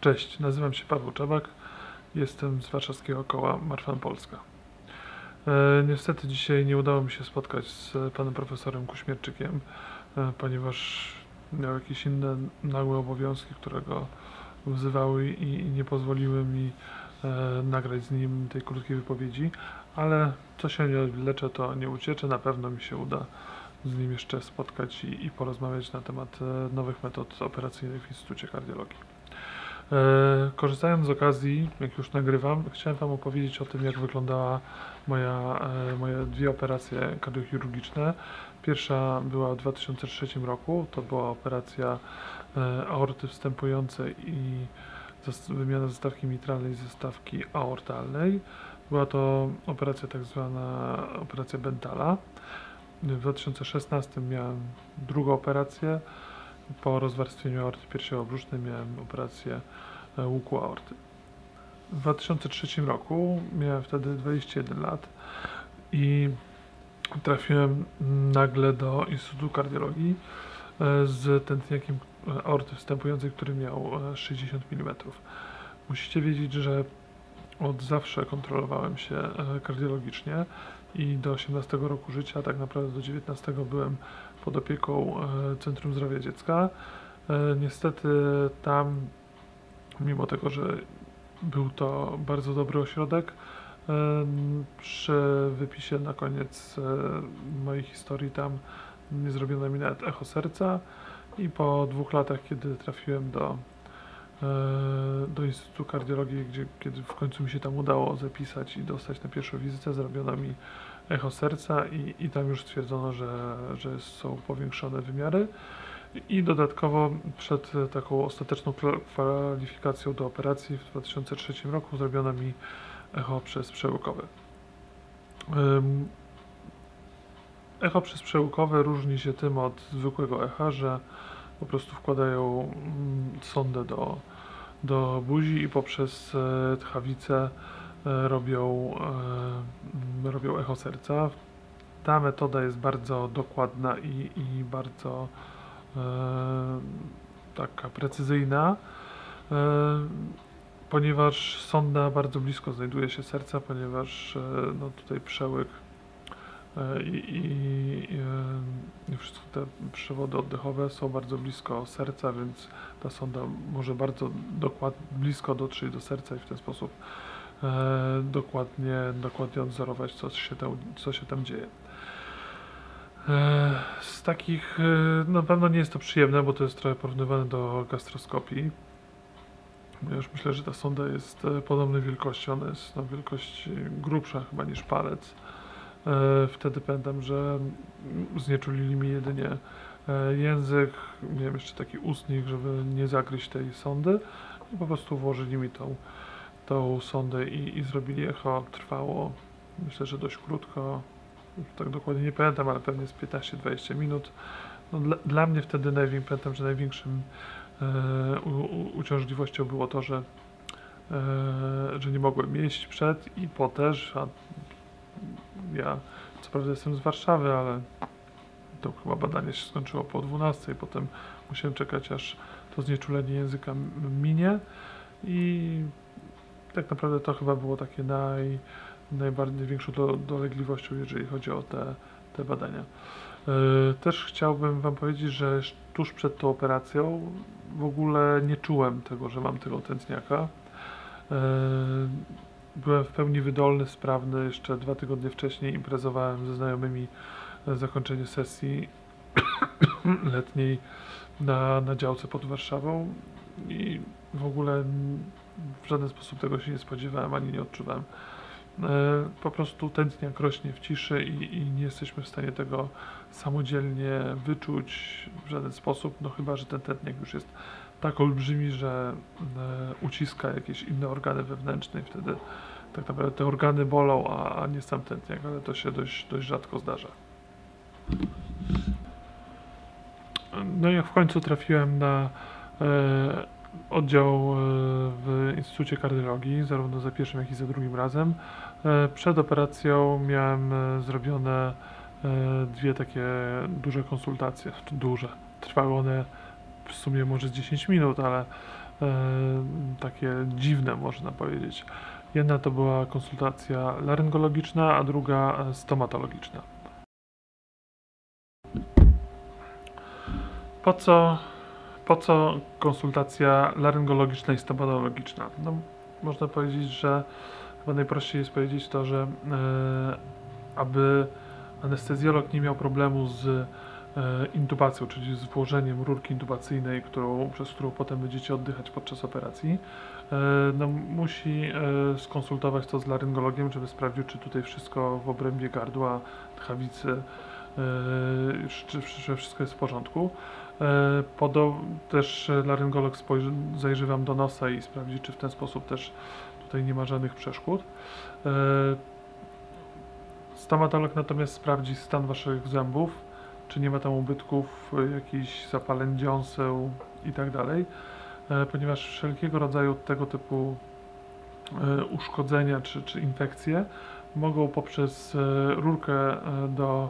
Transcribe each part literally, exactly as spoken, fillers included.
Cześć, nazywam się Paweł Czabak, jestem z warszawskiego koła Marfan Polska. E, niestety dzisiaj nie udało mi się spotkać z panem profesorem Kuśmierczykiem, e, ponieważ miał jakieś inne nagłe obowiązki, które go wzywały i, i nie pozwoliły mi e, nagrać z nim tej krótkiej wypowiedzi, ale co się nie leczę, to nie uciecze, na pewno mi się uda z nim jeszcze spotkać i, i porozmawiać na temat e, nowych metod operacyjnych w Instytucie Kardiologii. E, korzystając z okazji, jak już nagrywam, chciałem wam opowiedzieć o tym, jak wyglądała moja, e, moje dwie operacje kardiochirurgiczne. Pierwsza była w dwa tysiące trzecim roku, to była operacja e, aorty wstępującej i wymiana zestawki mitralnej i zestawki aortalnej. Była to operacja tak zwana operacja Bentala. W dwa tysiące szesnastym miałem drugą operację. Po rozwarstwieniu aorty piersiowo-brzusznej miałem operację łuku aorty. W dwa tysiące trzecim roku miałem wtedy dwadzieścia jeden lat i trafiłem nagle do Instytutu Kardiologii z tętniakiem aorty wstępującej, który miał sześćdziesiąt milimetrów. Musicie wiedzieć, że od zawsze kontrolowałem się kardiologicznie i do osiemnastego roku życia, tak naprawdę do dziewiętnastego byłem pod opieką Centrum Zdrowia Dziecka. Niestety tam, mimo tego, że był to bardzo dobry ośrodek, przy wypisie na koniec mojej historii tam nie zrobiono mi nawet echo serca i po dwóch latach, kiedy trafiłem do do Instytutu Kardiologii, gdzie, kiedy w końcu mi się tam udało zapisać i dostać na pierwszą wizytę, zrobiono mi echo serca i, i tam już stwierdzono, że, że są powiększone wymiary i dodatkowo przed taką ostateczną kwalifikacją do operacji w dwa tysiące trzecim roku zrobiono mi echo przezprzełykowe. Echo przezprzełykowe różni się tym od zwykłego echa, że po prostu wkładają sondę do, do buzi i poprzez tchawicę robią, robią echo serca. Ta metoda jest bardzo dokładna i, i bardzo e, taka precyzyjna, e, ponieważ sonda bardzo blisko znajduje się serca, ponieważ e, no, tutaj przełyk i, i, i wszystkie te przewody oddechowe są bardzo blisko serca, więc ta sonda może bardzo dokład, blisko dotrzeć do serca i w ten sposób e, dokładnie, dokładnie odzorować, co się tam, co się tam dzieje. E, z takich, e, na pewno nie jest to przyjemne, bo to jest trochę porównywane do gastroskopii. Ja już myślę, że ta sonda jest podobnej wielkości, ona jest na wielkość grubsza chyba niż palec. Wtedy pamiętam, że znieczulili mi jedynie język, miałem jeszcze taki ustnik, żeby nie zagryźć tej sondy i po prostu włożyli mi tą, tą sondę i, i zrobili echo. Trwało, myślę, że dość krótko, tak dokładnie nie pamiętam, ale pewnie z piętnaście dwadzieścia minut. No, dla, dla mnie wtedy największym, pamiętam, że największym e, u, u, uciążliwością było to, że, e, że nie mogłem jeść przed i po też, a ja co prawda jestem z Warszawy, ale to chyba badanie się skończyło po dwunastej, potem musiałem czekać, aż to znieczulenie języka minie i tak naprawdę to chyba było takie naj, najbardziej większą do, dolegliwością, jeżeli chodzi o te, te badania. Yy, też chciałbym wam powiedzieć, że tuż przed tą operacją w ogóle nie czułem tego, że mam tego tętniaka. Yy, Byłem w pełni wydolny, sprawny. Jeszcze dwa tygodnie wcześniej imprezowałem ze znajomymi zakończenie sesji letniej na, na działce pod Warszawą i w ogóle w żaden sposób tego się nie spodziewałem, ani nie odczuwałem. Po prostu tętniak rośnie w ciszy i, i nie jesteśmy w stanie tego samodzielnie wyczuć w żaden sposób, no chyba że ten tętniak już jest tak olbrzymi, że e, uciska jakieś inne organy wewnętrzne i wtedy tak naprawdę te organy bolą, a, a nie sam tętniak, ale to się dość, dość rzadko zdarza. No i jak w końcu trafiłem na e, oddział e, w Instytucie Kardiologii, zarówno za pierwszym, jak i za drugim razem. E, przed operacją miałem e, zrobione e, dwie takie duże konsultacje, duże. Trwały one w sumie może z dziesięć minut, ale e, takie dziwne można powiedzieć. Jedna to była konsultacja laryngologiczna, a druga e, stomatologiczna. Po co, po co konsultacja laryngologiczna i stomatologiczna? No, można powiedzieć, że chyba najprościej jest powiedzieć to, że e, aby anestezjolog nie miał problemu z e, intubacją, czyli z włożeniem rurki intubacyjnej, którą, przez którą potem będziecie oddychać podczas operacji, e, no, musi e, skonsultować to z laryngologiem, żeby sprawdził, czy tutaj wszystko w obrębie gardła, tchawicy, e, czy, czy wszystko jest w porządku. E, podo, też laryngolog spojrzy, zajrzy wam do nosa i sprawdzi, czy w ten sposób też tutaj nie ma żadnych przeszkód. E, Stomatolog natomiast sprawdzi stan waszych zębów, czy nie ma tam ubytków, jakichś zapaleń dziąseł i tak dalej, ponieważ wszelkiego rodzaju tego typu uszkodzenia czy, czy infekcje mogą poprzez rurkę do,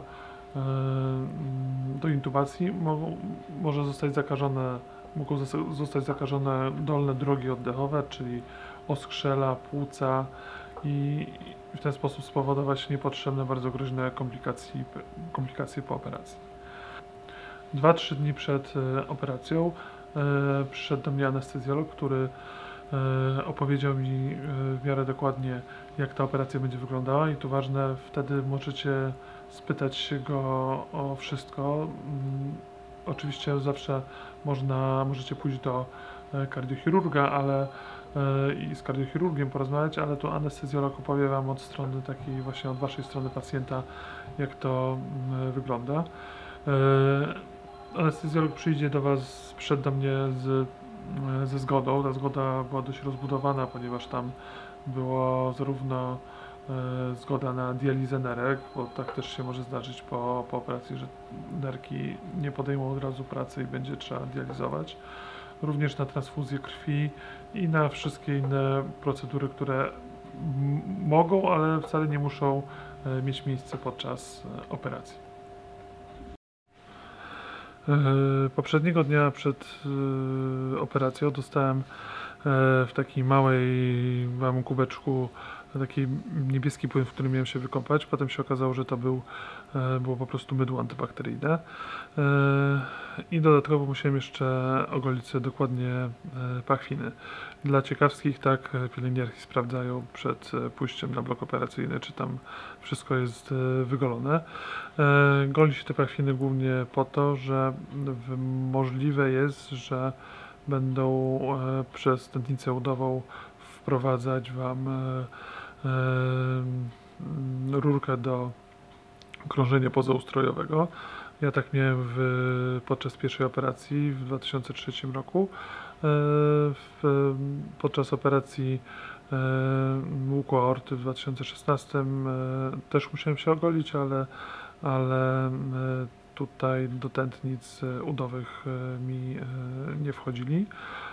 do intubacji mogą, może zostać zakażone, mogą zostać zakażone dolne drogi oddechowe, czyli oskrzela, płuca i w ten sposób spowodować niepotrzebne, bardzo groźne komplikacje, komplikacje po operacji. dwa trzy dni przed e, operacją e, przyszedł do mnie anestezjolog, który e, opowiedział mi e, w miarę dokładnie, jak ta operacja będzie wyglądała i tu ważne, wtedy możecie spytać się go o wszystko. Mm, oczywiście zawsze można, możecie pójść do e, kardiochirurga, ale i z kardiochirurgiem porozmawiać, ale tu anestezjolog opowie wam od strony takiej właśnie od waszej strony pacjenta, jak to wygląda. Anestezjolog przyjdzie do was, przyszedł do mnie z, ze zgodą. Ta zgoda była dość rozbudowana, ponieważ tam było zarówno zgoda na dializę nerek, bo tak też się może zdarzyć po, po operacji, że nerki nie podejmą od razu pracy i będzie trzeba dializować. Również na transfuzję krwi i na wszystkie inne procedury, które mogą, ale wcale nie muszą mieć miejsce podczas operacji. Poprzedniego dnia przed operacją dostałem w takiej małej, małym kubeczku taki niebieski płyn, w którym miałem się wykąpać. Potem się okazało, że to był, było po prostu mydło antybakteryjne. I dodatkowo musiałem jeszcze ogolić sobie dokładnie pachwiny. Dla ciekawskich, tak, pielęgniarki sprawdzają przed pójściem na blok operacyjny, czy tam wszystko jest wygolone. Goli się te pachwiny głównie po to, że możliwe jest, że będą przez tętnicę udową wprowadzać wam rurkę do krążenia pozaustrojowego. Ja tak miałem w, podczas pierwszej operacji w dwa tysiące trzecim roku. W, podczas operacji łuku aorty w dwa tysiące szesnastym też musiałem się ogolić, ale, ale tutaj do tętnic udowych mi nie wchodzili.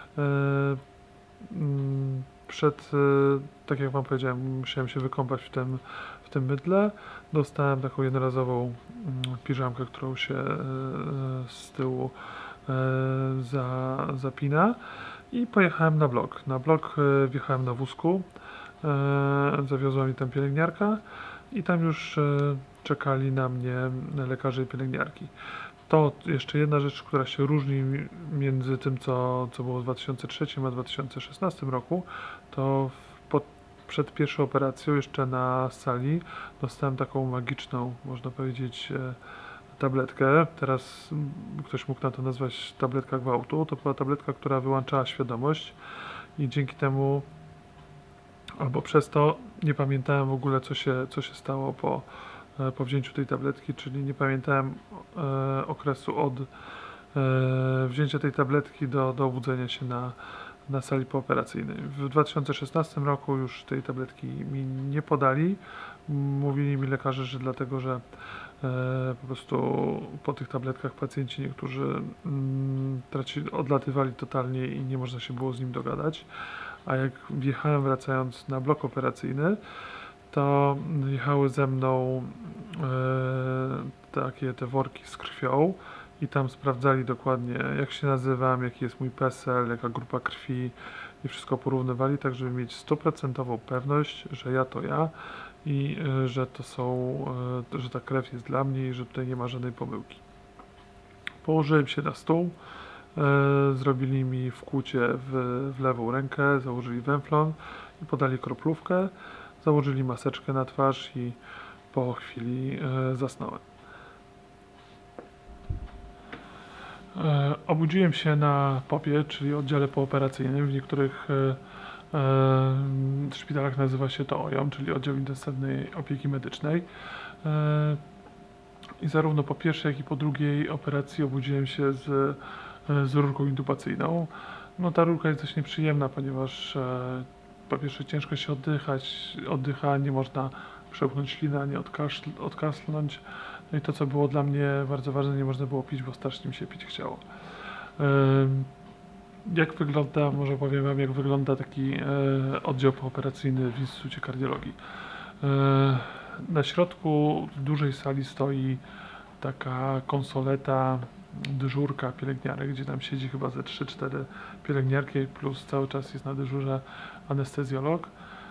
Przed, tak jak wam powiedziałem, musiałem się wykąpać w tym, w tym mydle. Dostałem taką jednorazową piżamkę, którą się z tyłu za, zapina i pojechałem na blok. Na blok wjechałem na wózku, zawiozła mi tam pielęgniarka i tam już czekali na mnie lekarze i pielęgniarki. To jeszcze jedna rzecz, która się różni między tym, co, co było w dwa tysiące trzecim a dwa tysiące szesnastym roku, to pod, przed pierwszą operacją jeszcze na sali dostałem taką magiczną, można powiedzieć, tabletkę. Teraz ktoś mógł na to nazwać tabletka gwałtu. To była tabletka, która wyłączała świadomość i dzięki temu, albo przez to, nie pamiętałem w ogóle, co się, co się stało po po wzięciu tej tabletki, czyli nie pamiętałem e, okresu od e, wzięcia tej tabletki do, do obudzenia się na, na sali pooperacyjnej. W dwa tysiące szesnastym roku już tej tabletki mi nie podali. Mówili mi lekarze, że dlatego, że e, po prostu po tych tabletkach pacjenci niektórzy mm, traci, odlatywali totalnie i nie można się było z nim dogadać. A jak wjechałem wracając na blok operacyjny, to jechały ze mną e, takie te worki z krwią i tam sprawdzali dokładnie, jak się nazywam, jaki jest mój PESEL, jaka grupa krwi i wszystko porównywali, tak żeby mieć stuprocentową pewność, że ja to ja i y, że to są, y, że ta krew jest dla mnie i że tutaj nie ma żadnej pomyłki. Położyłem się na stół, y, zrobili mi wkłucie w, w lewą rękę, założyli węflon i podali kroplówkę, założyli maseczkę na twarz i po chwili y, zasnąłem. E, obudziłem się na popie, czyli oddziale pooperacyjnym. W niektórych e, e, szpitalach nazywa się to O J O M, czyli oddział intensywnej opieki medycznej. E, I zarówno po pierwszej, jak i po drugiej operacji obudziłem się z, z rurką intubacyjną. No ta rurka jest dość nieprzyjemna, ponieważ e, po pierwsze ciężko się oddychać, oddycha, nie można przełknąć śliny, ani odkaszl, odkasnąć. No i to, co było dla mnie bardzo ważne, nie można było pić, bo strasznie mi się pić chciało. Jak wygląda, może powiem wam, jak wygląda taki oddział pooperacyjny w Instytucie Kardiologii. Na środku dużej sali stoi taka konsoleta, dyżurka pielęgniarek, gdzie tam siedzi chyba ze trzy cztery pielęgniarki, plus cały czas jest na dyżurze anestezjolog.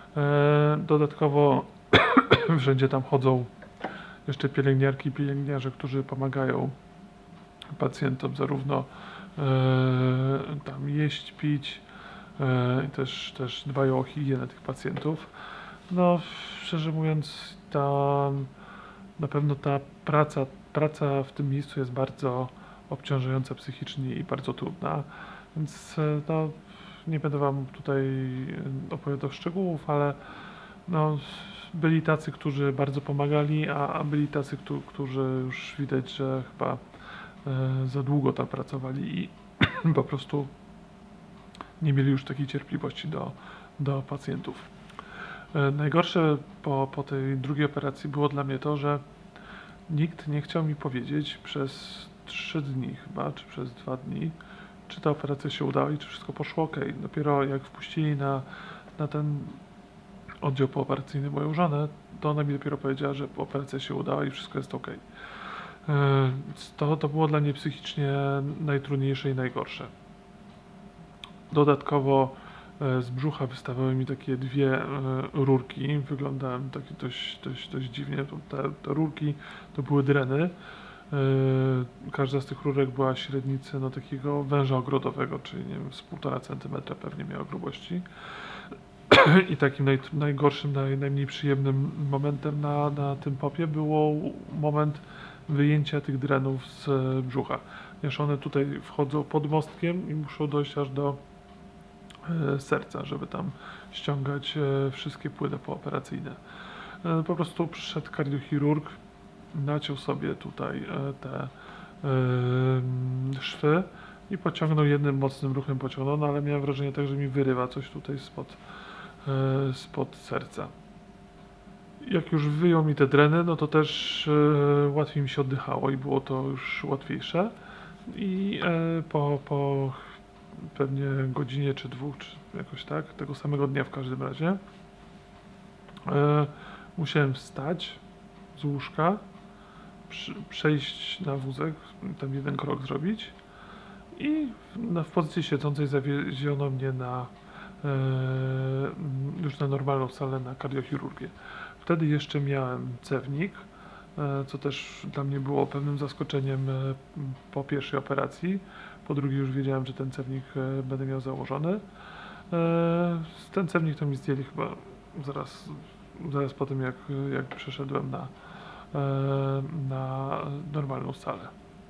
Dodatkowo wszędzie tam chodzą jeszcze pielęgniarki i pielęgniarze, którzy pomagają pacjentom zarówno e, tam jeść, pić e, i też, też dbają o higienę tych pacjentów. No, szczerze mówiąc, ta, na pewno ta praca, praca w tym miejscu jest bardzo obciążająca psychicznie i bardzo trudna, więc no, nie będę wam tutaj opowiadał szczegółów, ale no, byli tacy, którzy bardzo pomagali, a, a byli tacy, którzy, którzy już widać, że chyba e, za długo tam pracowali i po prostu nie mieli już takiej cierpliwości do, do pacjentów. E, najgorsze po, po tej drugiej operacji było dla mnie to, że nikt nie chciał mi powiedzieć przez trzy dni chyba, czy przez dwa dni, czy ta operacja się udała i czy wszystko poszło ok. Dopiero jak wpuścili na, na ten oddział pooperacyjny moją żonę, to ona mi dopiero powiedziała, że operacja się udała i wszystko jest ok. To, to było dla mnie psychicznie najtrudniejsze i najgorsze. Dodatkowo z brzucha wystawały mi takie dwie rurki, wyglądałem taki dość, dość, dość dziwnie. Te, te rurki to były dreny. Każda z tych rurek była średnicy no, takiego węża ogrodowego, czyli nie wiem, z półtora centymetra pewnie miała grubości. I takim naj, najgorszym, naj, najmniej przyjemnym momentem na, na tym popie było moment wyjęcia tych drenów z brzucha. Ponieważ one tutaj wchodzą pod mostkiem i muszą dojść aż do e, serca, żeby tam ściągać e, wszystkie płyny pooperacyjne. E, po prostu przyszedł kardiochirurg, naciął sobie tutaj e, te e, szwy i pociągnął jednym mocnym ruchem, pociągnął, no ale miałem wrażenie tak, że mi wyrywa coś tutaj spod spod serca. Jak już wyjął mi te dreny, no to też e, łatwiej mi się oddychało i było to już łatwiejsze. I e, po, po pewnie godzinie czy dwóch, czy jakoś tak, tego samego dnia w każdym razie, e, musiałem wstać z łóżka, przy, przejść na wózek, tam jeden krok zrobić i w, w pozycji siedzącej zawieziono mnie na już na normalną salę na kardiochirurgię. Wtedy jeszcze miałem cewnik, co też dla mnie było pewnym zaskoczeniem po pierwszej operacji. Po drugie już wiedziałem, że ten cewnik będę miał założony. Ten cewnik to mi zdjęli chyba zaraz, zaraz po tym, jak, jak przeszedłem na, na normalną salę.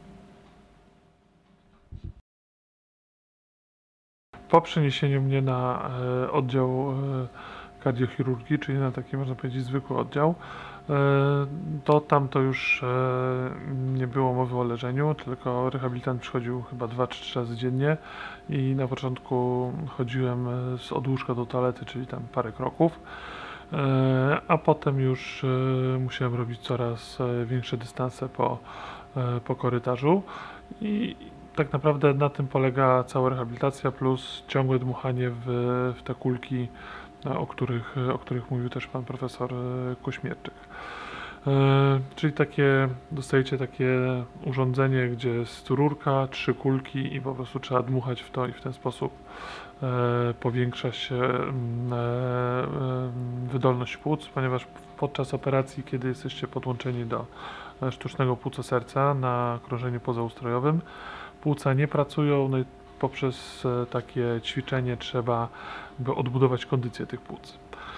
Po przeniesieniu mnie na e, oddział e, kardiochirurgii, czyli na taki, można powiedzieć, zwykły oddział, e, to tam to już e, nie było mowy o leżeniu, tylko rehabilitant przychodził chyba dwa czy trzy razy dziennie i na początku chodziłem z od łóżka do toalety, czyli tam parę kroków, e, a potem już e, musiałem robić coraz większe dystanse po, e, po korytarzu i tak naprawdę na tym polega cała rehabilitacja, plus ciągłe dmuchanie w, w te kulki, o których, o których mówił też pan profesor Kośmierczyk. E, czyli takie, dostajecie takie urządzenie, gdzie jest rurka, trzy kulki i po prostu trzeba dmuchać w to i w ten sposób e, powiększa się mm, e, e, wydolność płuc, ponieważ podczas operacji, kiedy jesteście podłączeni do e, sztucznego płuca serca na krążeniu pozaustrojowym, płuca nie pracują, no i poprzez e, takie ćwiczenie trzeba by odbudować kondycję tych płuc.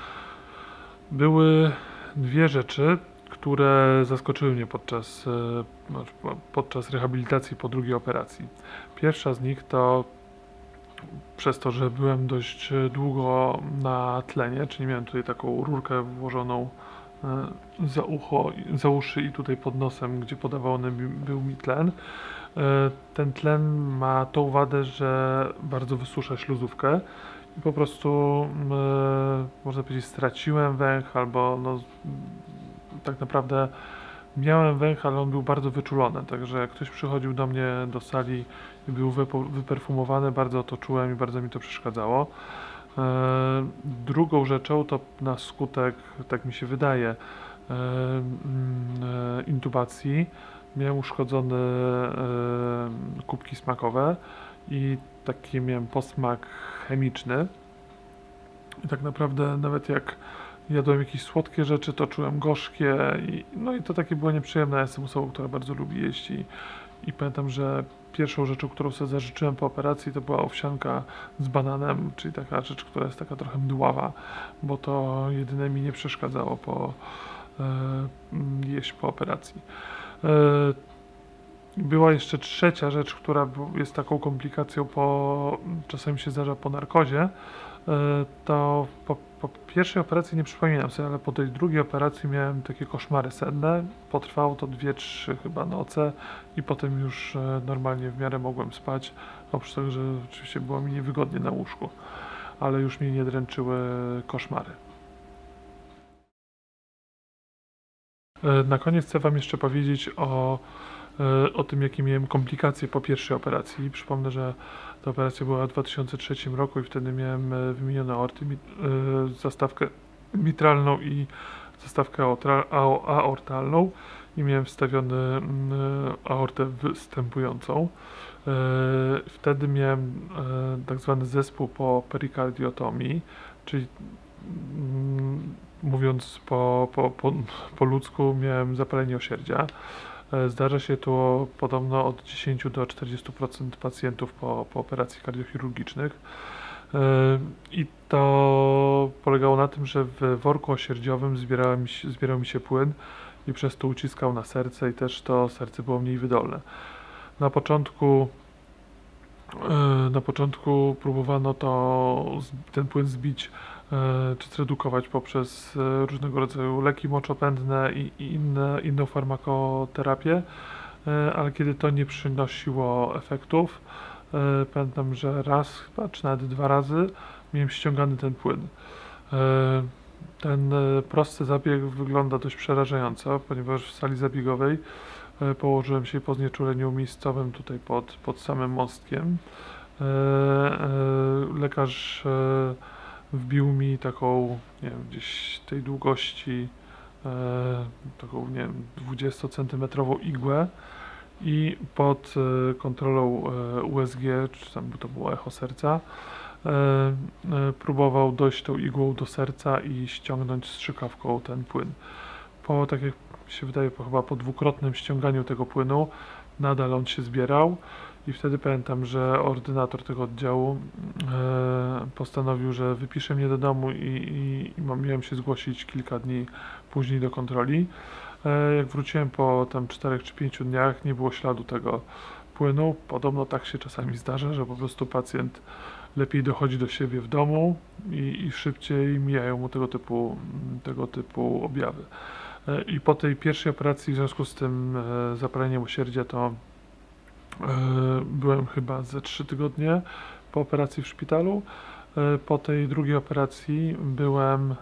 Były dwie rzeczy, które zaskoczyły mnie podczas, e, podczas rehabilitacji po drugiej operacji. Pierwsza z nich to przez to, że byłem dość długo na tlenie, czyli miałem tutaj taką rurkę włożoną e, za ucho, za uszy i tutaj pod nosem, gdzie podawany był mi tlen. E, Ten tlen ma tą wadę, że bardzo wysusza śluzówkę i po prostu e, można powiedzieć straciłem węch, albo no, tak naprawdę miałem węch, ale on był bardzo wyczulony, także jak ktoś przychodził do mnie do sali i był wyperfumowany, bardzo to czułem i bardzo mi to przeszkadzało. E, drugą rzeczą to na skutek, tak mi się wydaje, e, e, intubacji miałem uszkodzone e, kubki smakowe i taki miałem posmak chemiczny. I tak naprawdę nawet jak jadłem jakieś słodkie rzeczy, to czułem gorzkie i, no i to takie było nieprzyjemne. Ja jestem osobą, która bardzo lubi jeść i, i pamiętam, że pierwszą rzeczą, którą sobie zażyczyłem po operacji, to była owsianka z bananem, czyli taka rzecz, która jest taka trochę mdława, bo to jedyne mi nie przeszkadzało po, e, jeść po operacji. E, Była jeszcze trzecia rzecz, która jest taką komplikacją, po, czasami się zdarza po narkozie. To po, po pierwszej operacji nie przypominam sobie, ale po tej drugiej operacji miałem takie koszmary senne. Potrwało to dwie, trzy chyba noce i potem już normalnie w miarę mogłem spać. Oprócz tego, że oczywiście było mi niewygodnie na łóżku, ale już mnie nie dręczyły koszmary. Na koniec chcę Wam jeszcze powiedzieć o, o tym, jakie miałem komplikacje po pierwszej operacji. Przypomnę, że ta operacja była w dwa tysiące trzecim roku i wtedy miałem wymienioną aortę, zastawkę mitralną i zastawkę aortalną i miałem wstawiony aortę występującą. Wtedy miałem tak zwany zespół po perikardiotomii, czyli mówiąc po, po, po, po ludzku, miałem zapalenie osierdzia. Zdarza się to podobno od dziesięciu do czterdziestu procent pacjentów po, po operacji kardiochirurgicznych. I to polegało na tym, że w worku osierdziowym zbierał mi się, zbierał mi się płyn i przez to uciskał na serce i też to serce było mniej wydolne. Na początku na początku próbowano to, ten płyn zbić czy zredukować poprzez różnego rodzaju leki moczopędne i, i inne, inną farmakoterapię, ale kiedy to nie przynosiło efektów, pamiętam, że raz chyba, czy nawet dwa razy miałem ściągany ten płyn. Ten prosty zabieg wygląda dość przerażająco, ponieważ w sali zabiegowej położyłem się po znieczuleniu miejscowym tutaj pod, pod samym mostkiem. Lekarz wbił mi taką, nie wiem, gdzieś tej długości, taką, nie wiem, dwudziestocentymetrową igłę i pod kontrolą U S G, czy tam to było echo serca, próbował dojść tą igłą do serca i ściągnąć strzykawką ten płyn. Po, tak jak się wydaje, po, chyba po dwukrotnym ściąganiu tego płynu nadal on się zbierał i wtedy pamiętam, że ordynator tego oddziału e, postanowił, że wypisze mnie do domu i, i, i miałem się zgłosić kilka dni później do kontroli. E, jak wróciłem po tam czterech czy pięciu dniach, nie było śladu tego płynu. Podobno tak się czasami zdarza, że po prostu pacjent lepiej dochodzi do siebie w domu i, i szybciej mijają mu tego typu, tego typu objawy. I po tej pierwszej operacji, w związku z tym e, zapaleniem osierdzia, to e, byłem chyba ze trzy tygodnie po operacji w szpitalu. E, po tej drugiej operacji byłem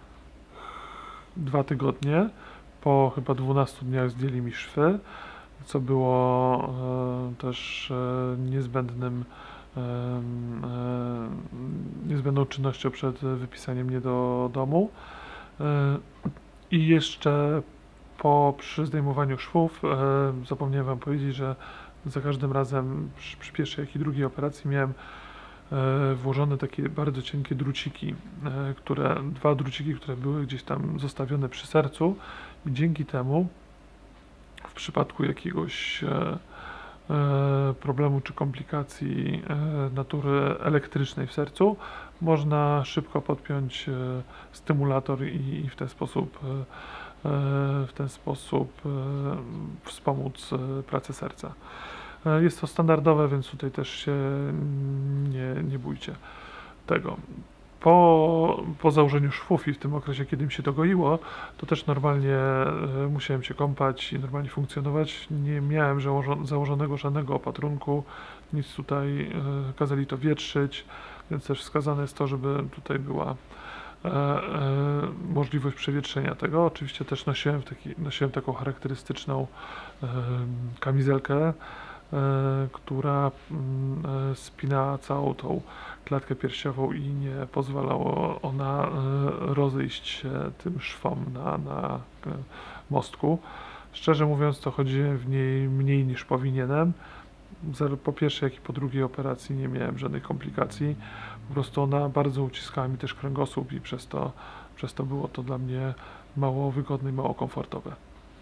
dwa tygodnie. Po chyba dwunastu dniach zdjęli mi szwy, co było e, też e, niezbędnym e, e, niezbędną czynnością przed wypisaniem mnie do domu. E, I jeszcze po przy zdejmowaniu szwów e, zapomniałem Wam powiedzieć, że za każdym razem przy, przy pierwszej jak i drugiej operacji miałem e, włożone takie bardzo cienkie druciki, e, które, dwa druciki, które były gdzieś tam zostawione przy sercu i dzięki temu w przypadku jakiegoś e, e, problemu czy komplikacji e, natury elektrycznej w sercu można szybko podpiąć e, stymulator i, i w ten sposób e, e, w ten sposób e, wspomóc e, pracę serca. E, Jest to standardowe, więc tutaj też się nie, nie bójcie tego. Po, po założeniu szwów i w tym okresie, kiedy mi się to goiło, to też normalnie e, musiałem się kąpać i normalnie funkcjonować. Nie miałem założo- założonego żadnego opatrunku, nic tutaj, e, kazali to wietrzyć, więc też wskazane jest to, żeby tutaj była e, e, możliwość przewietrzenia tego. Oczywiście też nosiłem, taki, nosiłem taką charakterystyczną e, kamizelkę, e, która mm, e, spina całą tą klatkę piersiową i nie pozwalało ona e, rozejść się tym szwom na, na e, mostku. Szczerze mówiąc, to chodziłem w niej mniej niż powinienem. Zar- Po pierwszej, jak i po drugiej operacji nie miałem żadnych komplikacji. Po prostu ona bardzo uciskała mi też kręgosłup i przez to, przez to było to dla mnie mało wygodne i mało komfortowe.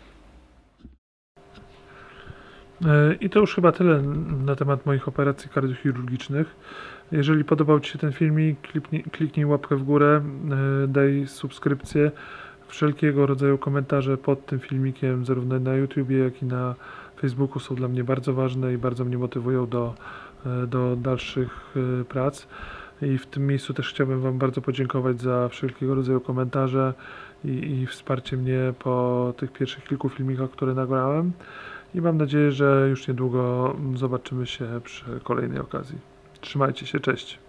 E, I to już chyba tyle na temat moich operacji kardiochirurgicznych. Jeżeli podobał Ci się ten filmik, kliknij, kliknij łapkę w górę, e, daj subskrypcję. Wszelkiego rodzaju komentarze pod tym filmikiem, zarówno na YouTubie, jak i na Facebooku, są dla mnie bardzo ważne i bardzo mnie motywują do, e, do dalszych e, prac. I w tym miejscu też chciałbym Wam bardzo podziękować za wszelkiego rodzaju komentarze i, i wsparcie mnie po tych pierwszych kilku filmikach, które nagrałem. I mam nadzieję, że już niedługo zobaczymy się przy kolejnej okazji. Trzymajcie się, cześć.